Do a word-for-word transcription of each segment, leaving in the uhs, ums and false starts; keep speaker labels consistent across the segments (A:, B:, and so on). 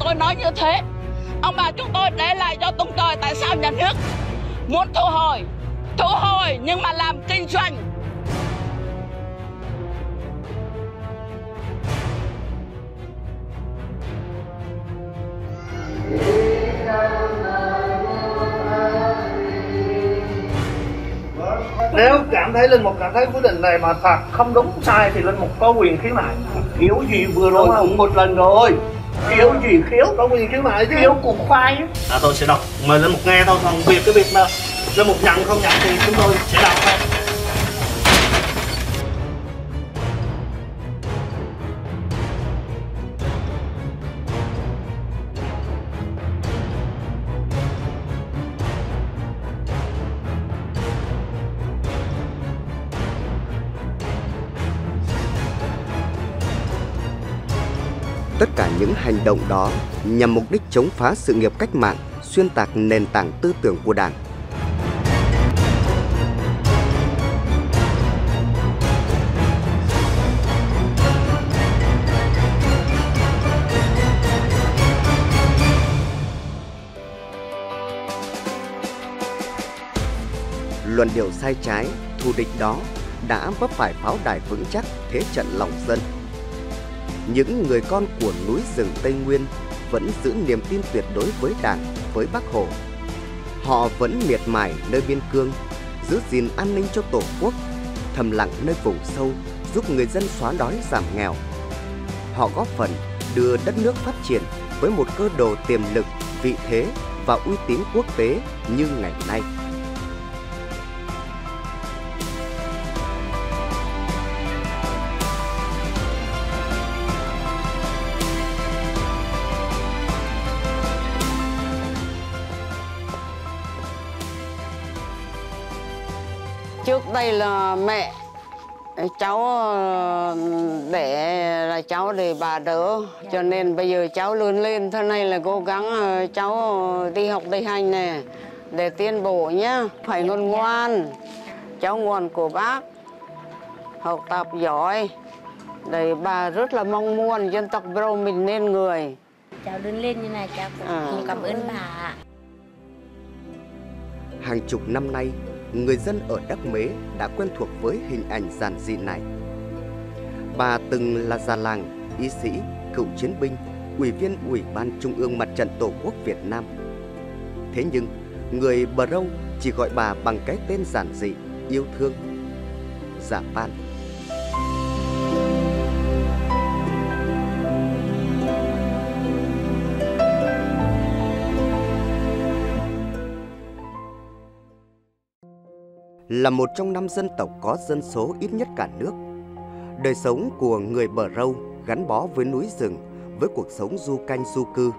A: tôi nói như thế. Ông bà chúng tôi để lại cho tung trời, tại sao nhà nước muốn thu hồi? Thu hồi nhưng mà làm kinh doanh.
B: Nếu cảm thấy Linh Mục cảm thấy quyết định này mà phạt không đúng sai thì Linh Mục có quyền khiếu nại.
C: Khiếu gì vừa rồi cũng một lần rồi.
B: Khiếu gì khiếu? Có quyền khiếu nại chứ.
C: Khiếu củ khoai.
B: À, tôi sẽ đọc mời Linh Mục nghe thôi, còn việc cái việc mà Linh Mục nhận không nhận thì chúng tôi sẽ đọc thôi.
D: Tất cả những hành động đó nhằm mục đích chống phá sự nghiệp cách mạng, xuyên tạc nền tảng tư tưởng của Đảng. Luận điệu sai trái, thù địch đó đã vấp phải pháo đài vững chắc thế trận lòng dân. Những người con của núi rừng Tây Nguyên vẫn giữ niềm tin tuyệt đối với Đảng, với Bác Hồ. Họ vẫn miệt mài nơi biên cương, giữ gìn an ninh cho Tổ quốc, thầm lặng nơi vùng sâu, giúp người dân xóa đói giảm nghèo. Họ góp phần đưa đất nước phát triển với một cơ đồ tiềm lực, vị thế và uy tín quốc tế như ngày nay.
E: Trước đây là mẹ cháu để là cháu để bà đỡ, cho nên bây giờ cháu lớn lên thế này là cố gắng cháu đi học đi hành này để tiến bộ nhá, phải ngoan ngoan, cháu ngoan của bác, học tập giỏi, để bà rất là mong muốn dân tộc Bro mình nên người.
F: Cháu lớn lên như này cháu cũng à. cảm ơn bà.
D: Hàng chục năm nay, người dân ở Đắc Mế đã quen thuộc với hình ảnh giản dị này. Bà từng là già làng, y sĩ, cựu chiến binh, ủy viên Ủy ban Trung ương Mặt trận Tổ quốc Việt Nam. Thế nhưng, người Bờ Râu chỉ gọi bà bằng cái tên giản dị, yêu thương, Dạ Pan. Là một trong năm dân tộc có dân số ít nhất cả nước, đời sống của người Bờ Râu gắn bó với núi rừng, với cuộc sống du canh du cư.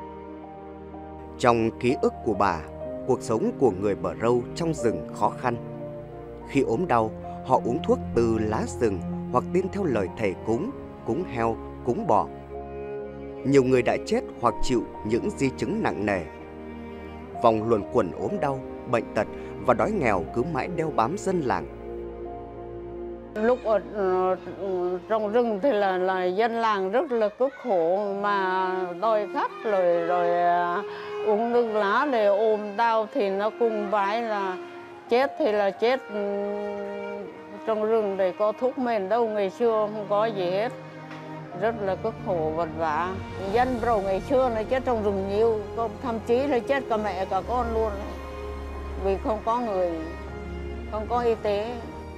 D: Trong ký ức của bà, cuộc sống của người Bờ Râu trong rừng khó khăn. Khi ốm đau, họ uống thuốc từ lá rừng hoặc tin theo lời thầy cúng, cúng heo, cúng bò. Nhiều người đã chết hoặc chịu những di chứng nặng nề. Vòng luẩn quẩn ốm đau, bệnh tật và đói nghèo cứ mãi đeo bám dân làng.
E: Lúc ở uh, trong rừng thì là, là dân làng rất là cực khổ, mà đòi khắp rồi rồi uh, uống nước lá để ôm đau thì nó cùng vãi là chết thì là chết um, trong rừng để có thuốc men đâu, ngày xưa không có gì hết, rất là cực khổ vật vả. Dân Bro ngày xưa nó chết trong rừng nhiều, thậm chí là chết cả mẹ cả con luôn, vì không có người, không có y tế.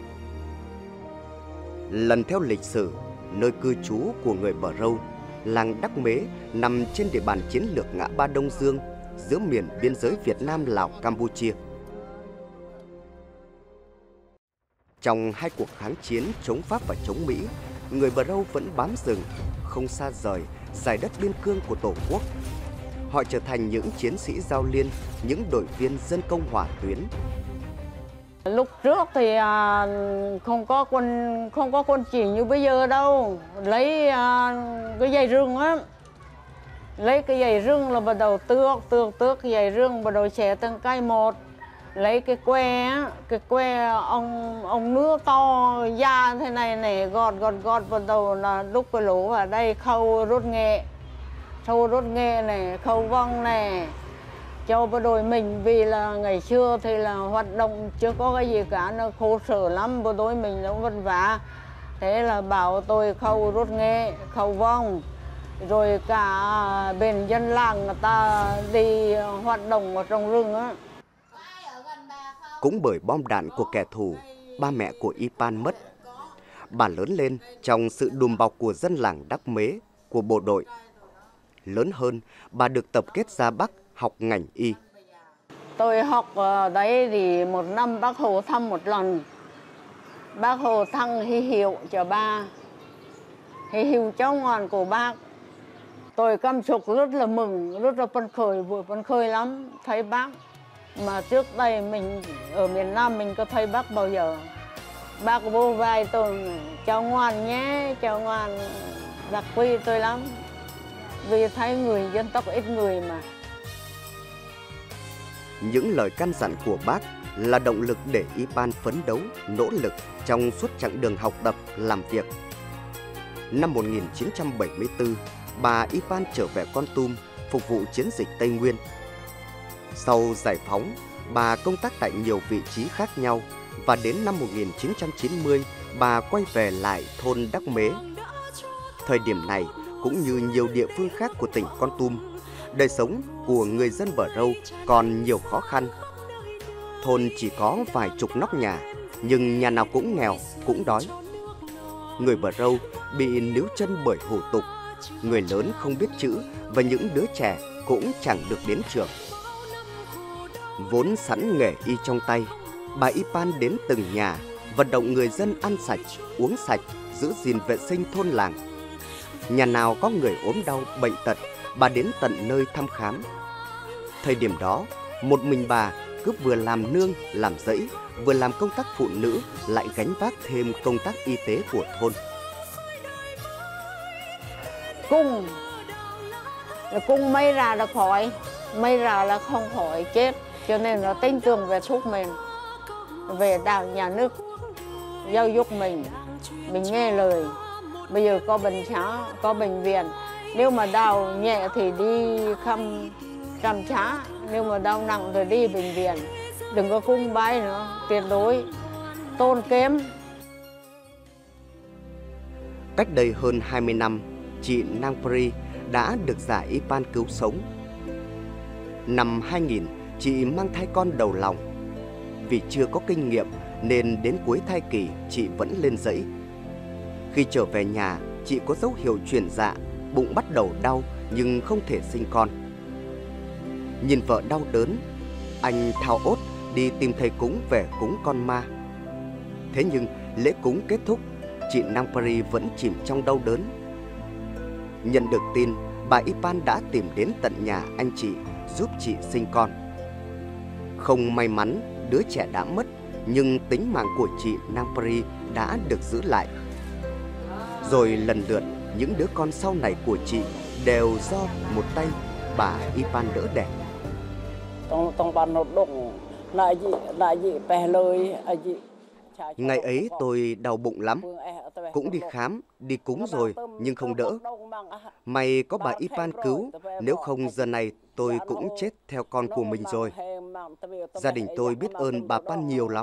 D: Lần theo lịch sử, nơi cư trú của người Bờ Râu, làng Đắc Mế nằm trên địa bàn chiến lược ngã ba Đông Dương, giữa miền biên giới Việt Nam, Lào, Campuchia. Trong hai cuộc kháng chiến chống Pháp và chống Mỹ, người Bờ Râu vẫn bám rừng, không xa rời dải đất biên cương của Tổ quốc. Họ trở thành những chiến sĩ giao liên, những đội viên dân công hỏa tuyến.
E: Lúc trước thì à, không có quân không có quân chỉ như bây giờ đâu, lấy à, cái dây rừng á, lấy cái dây rừng là bắt đầu tước tước tước cái dây rừng, bắt đầu xẻ từng cây một, lấy cái que á, cái que ông ông nứa to da thế này này, gọt gọt gọt, bắt đầu là đúc cái lỗ ở đây khâu rút nghệ, sâu đốt nghề này, khâu vong này cho bộ đội mình, vì là ngày xưa thì là hoạt động chưa có cái gì cả, nó khổ sở lắm, bộ đội mình nó vất vả. Thế là bảo tôi khâu đốt nghề, khâu vong, rồi cả bên dân làng người ta đi hoạt động ở trong rừng á.
D: Cũng bởi bom đạn của kẻ thù, ba mẹ của Ipan mất. Bà lớn lên trong sự đùm bọc của dân làng Đắc Mế, của bộ đội. Lớn hơn, bà được tập kết ra Bắc học ngành y.
E: Tôi học ở đấy thì một năm bác Hồ thăm một lần. Bác Hồ thăng huy hiệu cho ba, huy hiệu cháu ngoan của bác. Tôi cảm xúc rất là mừng, rất là phấn khởi, vừa phấn khởi lắm, thấy bác. Mà trước đây mình ở miền Nam mình có thấy bác bao giờ. Bác vô vai tôi, cháu ngoan nhé, cháu ngoan, bác quý tôi lắm. Vì thấy người dân tộc ít người mà.
D: Những lời căn dặn của bác là động lực để Ipan phấn đấu, nỗ lực trong suốt chặng đường học tập, làm việc. Năm một nghìn chín trăm bảy mươi tư, bà Ipan trở về Kon Tum phục vụ chiến dịch Tây Nguyên. Sau giải phóng, bà công tác tại nhiều vị trí khác nhau và đến năm một nghìn chín trăm chín mươi, bà quay về lại thôn Đắc Mế. Thời điểm này, cũng như nhiều địa phương khác của tỉnh Kon Tum, đời sống của người dân Bờ Râu còn nhiều khó khăn. Thôn chỉ có vài chục nóc nhà, nhưng nhà nào cũng nghèo, cũng đói. Người Bờ Râu bị níu chân bởi hủ tục, người lớn không biết chữ và những đứa trẻ cũng chẳng được đến trường. Vốn sẵn nghề y trong tay, bà Ipan đến từng nhà, vận động người dân ăn sạch, uống sạch, giữ gìn vệ sinh thôn làng. Nhà nào có người ốm đau, bệnh tật, bà đến tận nơi thăm khám. Thời điểm đó, một mình bà cứ vừa làm nương, làm rẫy, vừa làm công tác phụ nữ, lại gánh vác thêm công tác y tế của thôn.
E: Cung, cung mấy ra là khỏi, mấy ra là không khỏi chết. Cho nên là tin tưởng về thuốc mình, về đảng nhà nước, giáo dục mình, mình nghe lời. Bây giờ có bệnh xá, có bệnh viện. Nếu mà đau nhẹ thì đi khám trạm xá, nếu mà đau nặng thì đi bệnh viện. Đừng có cung bái nữa, tuyệt đối, tôn kém.
D: Cách đây hơn hai mươi năm, chị Nang Pri đã được giả Ipan cứu sống. Năm hai nghìn, chị mang thai con đầu lòng. Vì chưa có kinh nghiệm nên đến cuối thai kỳ chị vẫn lên dãy. Khi trở về nhà, chị có dấu hiệu chuyển dạ, bụng bắt đầu đau nhưng không thể sinh con. Nhìn vợ đau đớn, anh thao ốt đi tìm thầy cúng về cúng con ma. Thế nhưng lễ cúng kết thúc, chị Nang Pri vẫn chìm trong đau đớn. Nhận được tin, bà Ipan đã tìm đến tận nhà anh chị giúp chị sinh con. Không may mắn, đứa trẻ đã mất, nhưng tính mạng của chị Nang Pri đã được giữ lại. Rồi lần lượt, những đứa con sau này của chị đều do một tay bà Ipan đỡ đẻ. Ngày ấy tôi đau bụng lắm, cũng đi khám, đi cúng rồi nhưng không đỡ. May có bà Ipan cứu, nếu không giờ này tôi cũng chết theo con của mình rồi. Gia đình tôi biết ơn bà Pan nhiều lắm.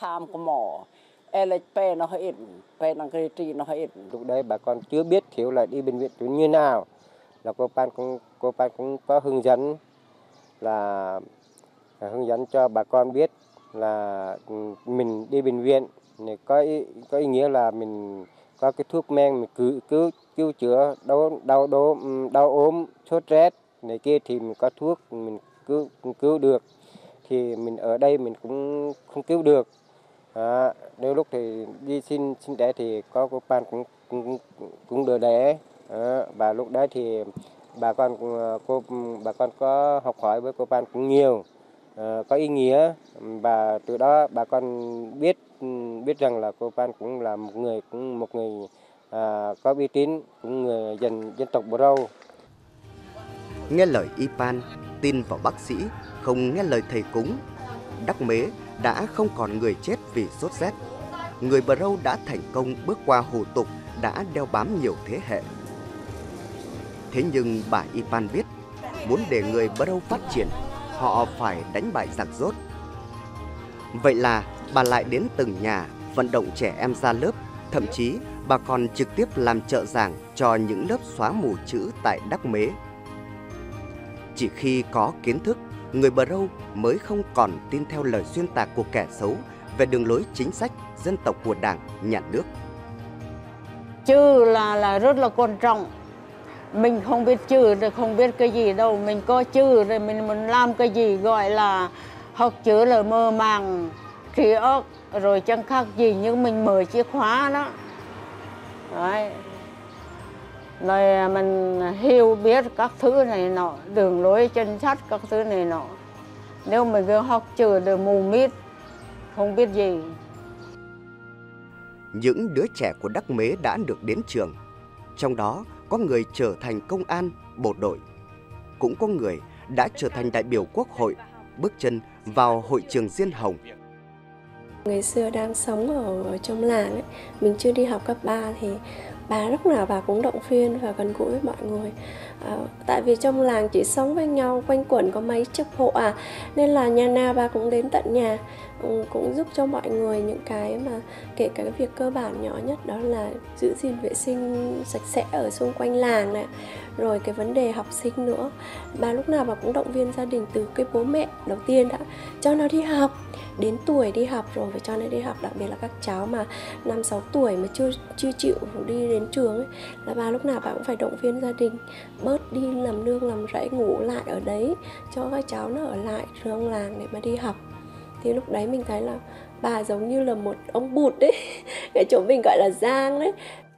G: Lúc đấy bà con chưa biết thiếu là đi bệnh viện như nào, là cô Pan cũng cô Pan cũng có hướng dẫn, là hướng dẫn cho bà con biết là mình đi bệnh viện này có ý, có ý nghĩa là mình có cái thuốc men mình cứu cứu cứu chữa đau đau đau đau ốm sốt rét này kia thì mình có thuốc mình cứu cứu được, thì mình ở đây mình cũng không cứu được. À, nếu lúc thì đi xin xin đẻ thì có cô Pan cũng cũng cũng đỡ đẻ. À, và lúc đấy thì bà con cô bà con có học hỏi với cô Pan cũng nhiều, à, có ý nghĩa, và từ đó bà con biết biết rằng là cô Pan cũng là một người cũng một người à, có uy tín, cũng người dân dân tộc Bờ Râu.
D: Nghe lời Ipan, tin vào bác sĩ, không nghe lời thầy cúng, Đắc Mế đã không còn người chết vì sốt rét. Người Bờ Râu đã thành công bước qua hủ tục, đã đeo bám nhiều thế hệ. Thế nhưng bà Ipan biết, muốn để người Bờ Râu phát triển, họ phải đánh bại giặc Dốt. Vậy là bà lại đến từng nhà vận động trẻ em ra lớp, thậm chí bà còn trực tiếp làm trợ giảng cho những lớp xóa mù chữ tại Đắc Mế. Chỉ khi có kiến thức, người Bờ Râu mới không còn tin theo lời xuyên tạc của kẻ xấu về đường lối chính sách dân tộc của Đảng, Nhà nước.
E: Chữ là là rất là quan trọng. Mình không biết chữ thì không biết cái gì đâu. Mình có chữ rồi mình muốn làm cái gì gọi là học chữ là mơ màng, trí óc, rồi chẳng khác gì nhưng mình mở chìa khóa đó. Đấy. Rồi mình hiểu biết các thứ này nọ, đường lối chính sách các thứ này nọ. Nếu mình cứ học chữ thì mù mịt, không biết gì.
D: Những đứa trẻ của Đắc Mế đã được đến trường. Trong đó có người trở thành công an, bộ đội. Cũng có người đã trở thành đại biểu quốc hội, bước chân vào hội trường Diên Hồng.
H: Ngày xưa đang sống ở, ở trong làng ấy, mình chưa đi học cấp ba thì bà lúc nào bà cũng động viên và gần gũi với mọi người. À, tại vì trong làng chỉ sống với nhau, quanh quẩn có mấy chục hộ à, nên là nhà nào bà cũng đến tận nhà, cũng giúp cho mọi người những cái mà kể cả cái việc cơ bản nhỏ nhất đó là giữ gìn vệ sinh sạch sẽ ở xung quanh làng này, rồi cái vấn đề học sinh nữa. Bà lúc nào bà cũng động viên gia đình từ cái bố mẹ đầu tiên đã cho nó đi học, đến tuổi đi học rồi phải cho nó đi học, đặc biệt là các cháu mà năm sáu tuổi mà chưa chưa chịu đi đến trường ấy, là bà lúc nào bà cũng phải động viên gia đình bớt đi làm nương làm rẫy, ngủ lại ở đấy cho các cháu nó ở lại trường làng để mà đi học. Thì lúc đấy mình thấy là bà giống như là một ông bụt đấy, cái chỗ mình gọi là Giang đấy.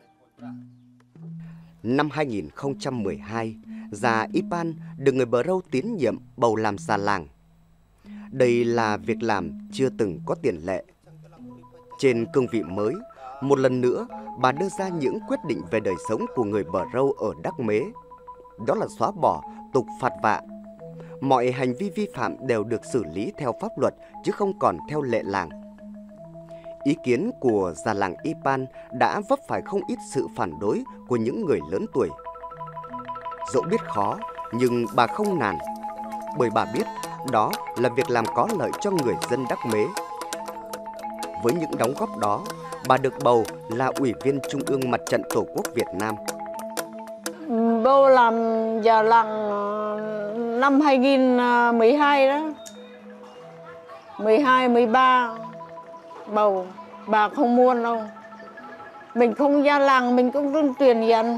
D: Năm hai nghìn không trăm mười hai, già Ipan được người Bờ Râu tín nhiệm bầu làm già làng. Đây là việc làm chưa từng có tiền lệ. Trên cương vị mới, một lần nữa bà đưa ra những quyết định về đời sống của người Bờ Râu ở Đắc Mế. Đó là xóa bỏ tục phạt vạ. Mọi hành vi vi phạm đều được xử lý theo pháp luật chứ không còn theo lệ làng. Ý kiến của già làng Ipan đã vấp phải không ít sự phản đối của những người lớn tuổi. Dẫu biết khó nhưng bà không nản, bởi bà biết đó là việc làm có lợi cho người dân Đắc Mế. Với những đóng góp đó, bà được bầu là Ủy viên Trung ương Mặt trận Tổ quốc Việt Nam.
E: Bầu làm già làng năm hai nghìn mười hai đó, mười hai, mười ba bầu, bà không muốn đâu. Mình không già làng mình cũng tuyên truyền dần.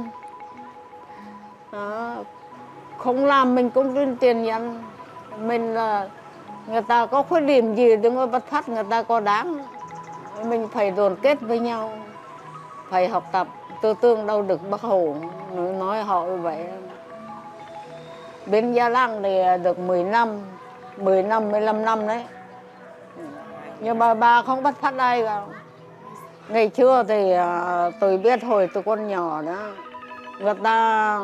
E: Đó. Không làm mình cũng tuyên truyền dần. Mình là người ta có khuyết điểm gì đừng có bắt phát người ta có đáng. Mình phải đoàn kết với nhau, phải học tập tư tưởng đâu được Bác Hồ nói họ như vậy. Bên Gia Lăng thì được mười năm, mười năm, mười lăm năm đấy. Nhưng mà bà không bắt phát ai cả. Ngày xưa thì tôi biết hồi tôi con nhỏ đó, người ta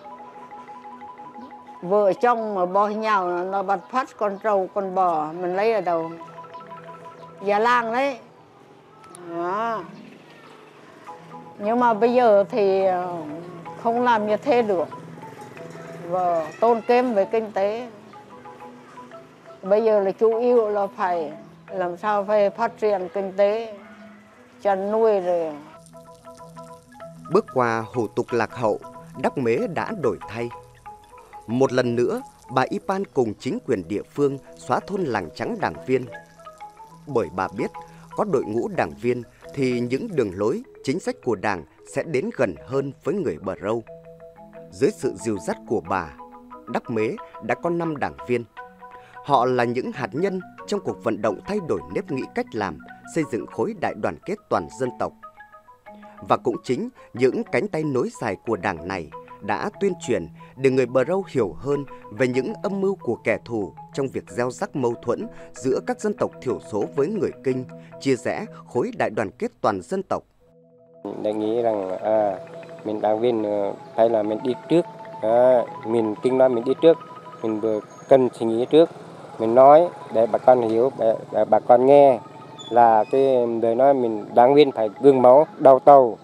E: vợ chồng mà bỏ nhau nó bắt phát con trâu, con bò mình lấy ở đâu. Gia Lăng đấy. Đó. Nhưng mà bây giờ thì không làm như thế được. Và tôn kém về kinh tế. Bây giờ là chủ yếu là phải làm sao phải phát triển kinh tế, chăn nuôi rồi.
D: Bước qua hủ tục lạc hậu, Đắc Mế đã đổi thay. Một lần nữa, bà Ipan cùng chính quyền địa phương xóa thôn làng trắng đảng viên. Bởi bà biết, có đội ngũ đảng viên thì những đường lối, chính sách của Đảng sẽ đến gần hơn với người Bờ Râu. Dưới sự dìu dắt của bà, Đắc Mế đã có năm đảng viên. Họ là những hạt nhân trong cuộc vận động thay đổi nếp nghĩ cách làm, xây dựng khối đại đoàn kết toàn dân tộc. Và cũng chính những cánh tay nối dài của Đảng này đã tuyên truyền để người Bờ Râu hiểu hơn về những âm mưu của kẻ thù trong việc gieo rắc mâu thuẫn giữa các dân tộc thiểu số với người Kinh, chia rẽ khối đại đoàn kết toàn dân tộc.
G: Mình nghĩ rằng à, mình đảng viên hay là mình đi trước, à, mình Kinh nói mình đi trước, mình vừa cần suy nghĩ trước, mình nói để bà con hiểu, để, để bà con nghe là cái lời nói mình đảng viên phải gương mẫu đầu tàu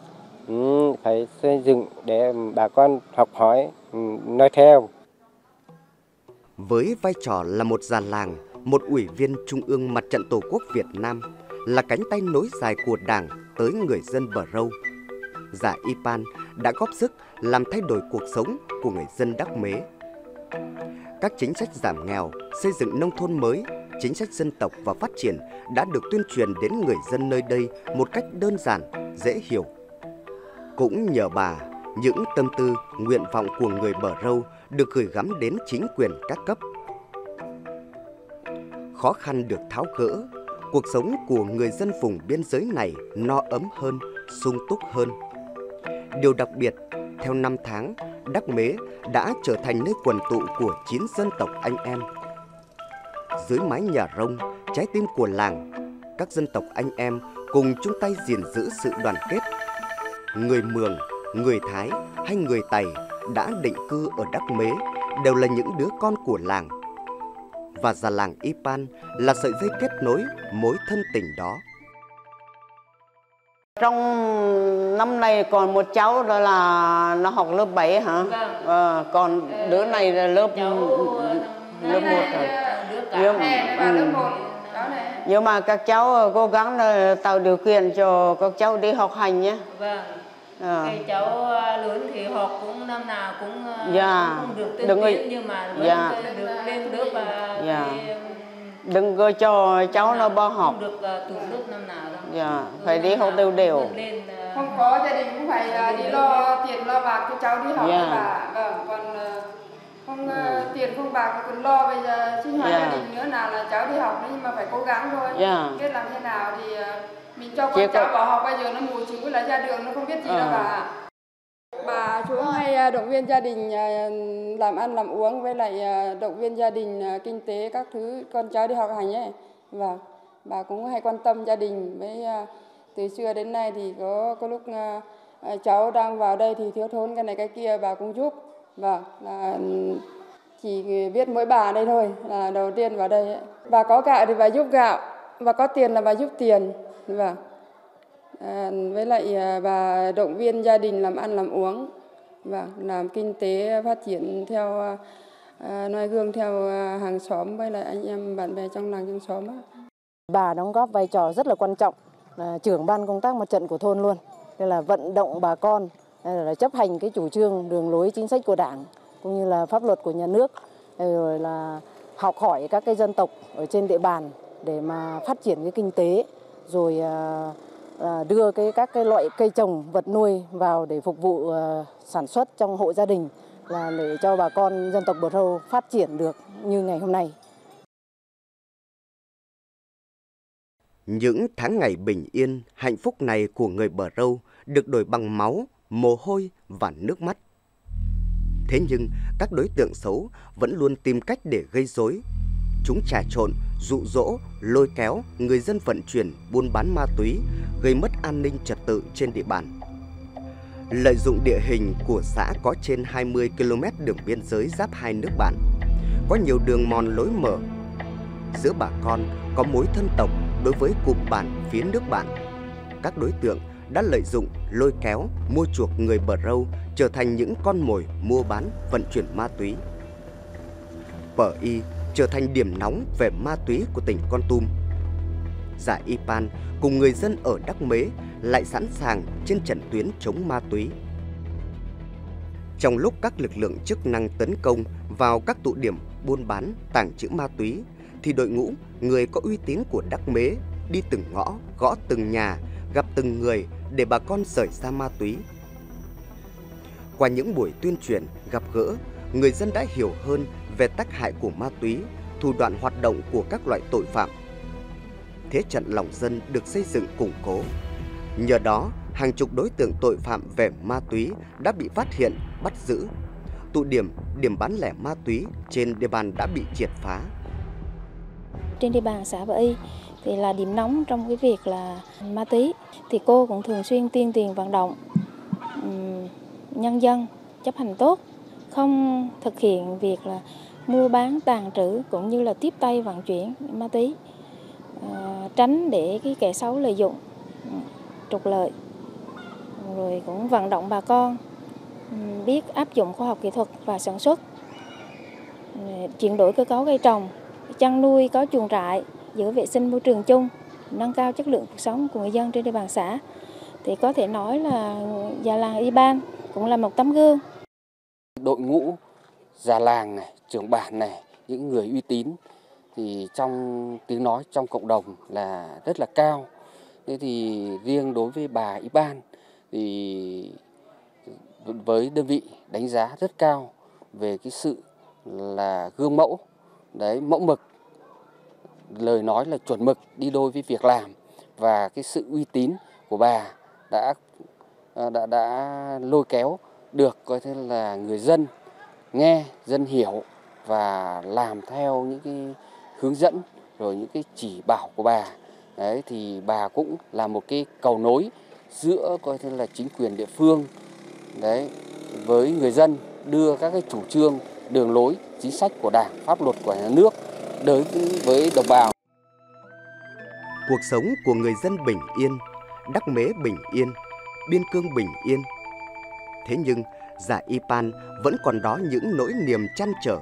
G: Ừ, phải xây dựng để bà con học hỏi, nói theo.
D: Với vai trò là một già làng, một ủy viên Trung ương Mặt trận Tổ quốc Việt Nam, là cánh tay nối dài của Đảng tới người dân Bờ Râu, Già Ipan đã góp sức làm thay đổi cuộc sống của người dân Đắc Mế. Các chính sách giảm nghèo, xây dựng nông thôn mới, chính sách dân tộc và phát triển đã được tuyên truyền đến người dân nơi đây một cách đơn giản, dễ hiểu. Cũng nhờ bà, những tâm tư, nguyện vọng của người Bờ Râu được gửi gắm đến chính quyền các cấp. Khó khăn được tháo gỡ, cuộc sống của người dân vùng biên giới này no ấm hơn, sung túc hơn. Điều đặc biệt, theo năm tháng, Đắc Mế đã trở thành nơi quần tụ của chín dân tộc anh em. Dưới mái nhà rông, trái tim của làng, các dân tộc anh em cùng chung tay gìn giữ sự đoàn kết. Người Mường, người Thái hay người Tày đã định cư ở Đắc Mế đều là những đứa con của làng. Và già làng Ipan là sợi dây kết nối mối thân tình đó.
E: Trong năm này còn một cháu đó là nó học lớp bảy hả? Vâng. À, còn đứa này là lớp lớp một rồi. Nhưng, ừ. Nhưng mà các cháu cố gắng là tạo điều kiện cho các cháu đi học hành nhé. Vâng. À.
I: Cái cháu lớn thì học cũng năm nào cũng,
E: dạ.
I: cũng được tiên tiến nhưng mà vẫn dạ. được lên lớp và
E: dạ. Đừng có cho cháu nó bỏ học.
I: Không được tụt lớp năm nào đâu.
E: Dạ, phải đi học đều đều.
J: Không có gia đình cũng phải đi lo tiền lo bạc cho cháu đi học yeah. Bà. Vâng, còn không ừ. tiền không bạc còn lo bây giờ sinh hoạt yeah. gia đình nữa nào là cháu đi học nhưng mà phải cố gắng thôi. Yeah. Biết làm thế nào thì mình cho con cháu bỏ học bây giờ nó mù chữ là ra đường nó không biết gì à. Đâu bà. Bà chú hay động viên gia đình làm ăn làm uống với lại động viên gia đình kinh tế các thứ con cháu đi học hành ấy. Vâng, bà cũng hay quan tâm gia đình với từ xưa đến nay thì có có lúc uh, cháu đang vào đây thì thiếu thốn cái này cái kia bà cũng giúp. Vâng, là chỉ biết mỗi bà đây thôi là đầu tiên vào đây ấy. Bà có gạo thì bà giúp gạo, bà có tiền là bà giúp tiền. Vâng. À, với lại uh, bà động viên gia đình làm ăn làm uống. Vâng, làm kinh tế phát triển theo uh, uh, noi gương theo uh, hàng xóm với lại anh em bạn bè trong làng trong xóm. Á.
K: Bà đóng góp vai trò rất là quan trọng. Là trưởng ban công tác mặt trận của thôn luôn, đây là vận động bà con là chấp hành cái chủ trương đường lối chính sách của Đảng cũng như là pháp luật của nhà nước, rồi là học hỏi các cái dân tộc ở trên địa bàn để mà phát triển cái kinh tế, rồi đưa cái các cái loại cây trồng vật nuôi vào để phục vụ sản xuất trong hộ gia đình, là để cho bà con dân tộc Bờ Râu phát triển được như ngày hôm nay.
D: Những tháng ngày bình yên, hạnh phúc này của người Bờ Râu được đổi bằng máu, mồ hôi và nước mắt. Thế nhưng, các đối tượng xấu vẫn luôn tìm cách để gây rối. Chúng trà trộn, dụ dỗ, lôi kéo người dân vận chuyển, buôn bán ma túy, gây mất an ninh trật tự trên địa bàn. Lợi dụng địa hình của xã có trên hai mươi ki lô mét đường biên giới giáp hai nước bạn, có nhiều đường mòn lối mở. Giữa bà con có mối thân tộc đối với cụm bản phía nước bạn. Các đối tượng đã lợi dụng, lôi kéo, mua chuộc người Bờ Râu trở thành những con mồi mua bán, vận chuyển ma túy. Pờ Y trở thành điểm nóng về ma túy của tỉnh Kon Tum. Già Ipan cùng người dân ở Đắc Mế lại sẵn sàng trên trận tuyến chống ma túy. Trong lúc các lực lượng chức năng tấn công vào các tụ điểm buôn bán, tàng trữ ma túy, thì đội ngũ người có uy tín của Đắc Mế đi từng ngõ, gõ từng nhà, gặp từng người để bà con rời xa ma túy. Qua những buổi tuyên truyền, gặp gỡ, người dân đã hiểu hơn về tác hại của ma túy, thủ đoạn hoạt động của các loại tội phạm. Thế trận lòng dân được xây dựng củng cố. Nhờ đó, hàng chục đối tượng tội phạm về ma túy đã bị phát hiện, bắt giữ. Tụ điểm, điểm bán lẻ ma túy trên địa bàn đã bị triệt phá.
L: Trên địa bàn xã Pờ Y thì là điểm nóng trong cái việc là ma túy, thì cô cũng thường xuyên tuyên truyền vận động um, nhân dân chấp hành tốt, không thực hiện việc là mua bán, tàng trữ cũng như là tiếp tay vận chuyển ma túy, uh, tránh để cái kẻ xấu lợi dụng, uh, trục lợi. rồi cũng vận động bà con biết áp dụng khoa học kỹ thuật và sản xuất, chuyển đổi cơ cấu cây trồng, chăn nuôi có chuồng trại, giữ vệ sinh môi trường chung, nâng cao chất lượng cuộc sống của người dân trên địa bàn xã. Thì có thể nói là già làng Y Ban cũng là một tấm gương.
M: Đội ngũ già làng này, trưởng bản này, những người uy tín thì trong tiếng nói trong cộng đồng là rất là cao. Thế thì riêng đối với bà Y Ban thì với đơn vị đánh giá rất cao về cái sự là gương mẫu, đấy, mẫu mực, lời nói là chuẩn mực đi đôi với việc làm, và cái sự uy tín của bà đã đã đã lôi kéo được coi thế là người dân nghe, dân hiểu và làm theo những cái hướng dẫn rồi những cái chỉ bảo của bà. Đấy thì bà cũng là một cái cầu nối giữa coi thế là chính quyền địa phương đấy với người dân, đưa các cái chủ trương, đường lối, chính sách của Đảng, pháp luật của nhà nước đến với đồng bào.
D: Cuộc sống của người dân bình yên, Đắc Mế bình yên, Biên Cương bình yên. Thế nhưng già Y Ban vẫn còn đó những nỗi niềm trăn trở.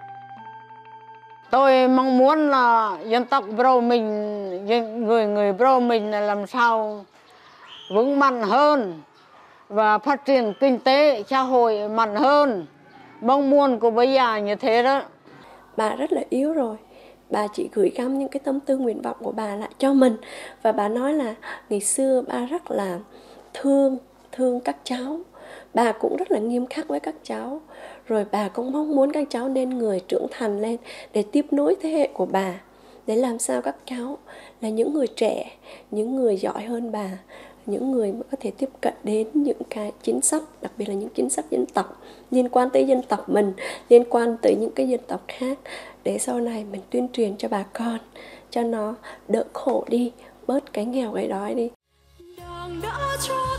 E: Tôi mong muốn là dân tộc Bro mình, người người Bro mình là làm sao vững mạnh hơn và phát triển kinh tế xã hội mạnh hơn. Mong muốn của bây giờ như thế đó.
H: Bà rất là yếu rồi. Bà chỉ gửi gắm những cái tâm tư nguyện vọng của bà lại cho mình. Và bà nói là ngày xưa bà rất là thương, thương các cháu. Bà cũng rất là nghiêm khắc với các cháu. Rồi bà cũng mong muốn các cháu nên người trưởng thành lên để tiếp nối thế hệ của bà. Để làm sao các cháu là những người trẻ, những người giỏi hơn bà, những người có thể tiếp cận đến những cái chính sách, đặc biệt là những chính sách dân tộc liên quan tới dân tộc mình, liên quan tới những cái dân tộc khác, để sau này mình tuyên truyền cho bà con cho nó đỡ khổ đi, bớt cái nghèo cái đói đi.
N: Đảng đã cho